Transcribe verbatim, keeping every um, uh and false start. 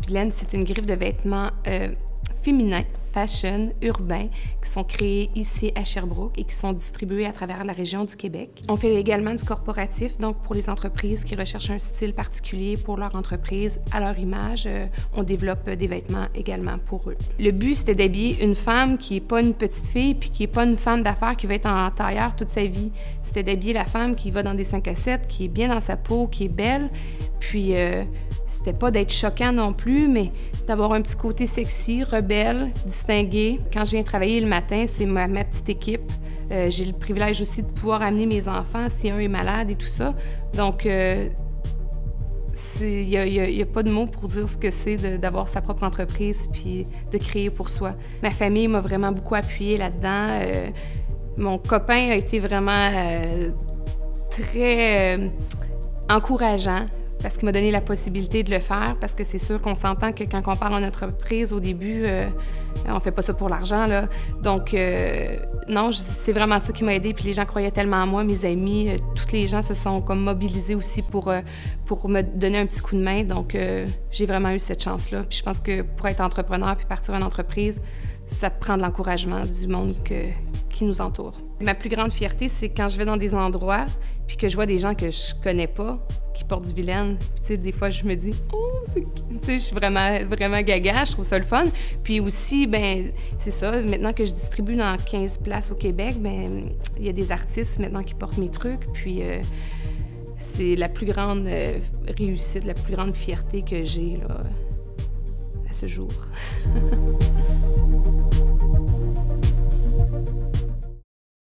Vilaine, c'est une griffe de vêtements euh, féminins, fashion, urbains, qui sont créés ici à Sherbrooke et qui sont distribués à travers la région du Québec. On fait également du corporatif, donc pour les entreprises qui recherchent un style particulier pour leur entreprise, à leur image, euh, on développe des vêtements également pour eux. Le but, c'était d'habiller une femme qui n'est pas une petite fille puis qui n'est pas une femme d'affaires qui va être en tailleur toute sa vie. C'était d'habiller la femme qui va dans des cinq à sept, qui est bien dans sa peau, qui est belle, puis euh, c'était pas d'être choquant non plus, mais d'avoir un petit côté sexy, rebelle, distingué. Quand je viens travailler le matin, c'est ma, ma petite équipe. Euh, j'ai le privilège aussi de pouvoir amener mes enfants si un est malade et tout ça. Donc, euh, il n'y a, a, a pas de mots pour dire ce que c'est d'avoir sa propre entreprise puis de créer pour soi. Ma famille m'a vraiment beaucoup appuyée là-dedans. Euh, mon copain a été vraiment euh, très euh, encourageant, parce qu'il m'a donné la possibilité de le faire, parce que c'est sûr qu'on s'entend que quand on part en entreprise, au début, euh, on fait pas ça pour l'argent, là. Donc, euh, non, c'est vraiment ça qui m'a aidée. Puis les gens croyaient tellement en moi, mes amis, euh, tous les gens se sont comme mobilisés aussi pour, euh, pour me donner un petit coup de main. Donc, euh, j'ai vraiment eu cette chance-là. Puis je pense que pour être entrepreneur puis partir en entreprise, ça prend de l'encouragement du monde que, qui nous entoure. Ma plus grande fierté, c'est quand je vais dans des endroits puis que je vois des gens que je connais pas, qui portent du Vilaine. Puis, tu sais, des fois, je me dis, oh, c'est... Tu sais, je suis vraiment, vraiment gaga, je trouve ça le fun. Puis aussi, ben c'est ça, maintenant que je distribue dans quinze places au Québec, ben il y a des artistes maintenant qui portent mes trucs. Puis, euh, c'est la plus grande euh, réussite, la plus grande fierté que j'ai, là, à ce jour.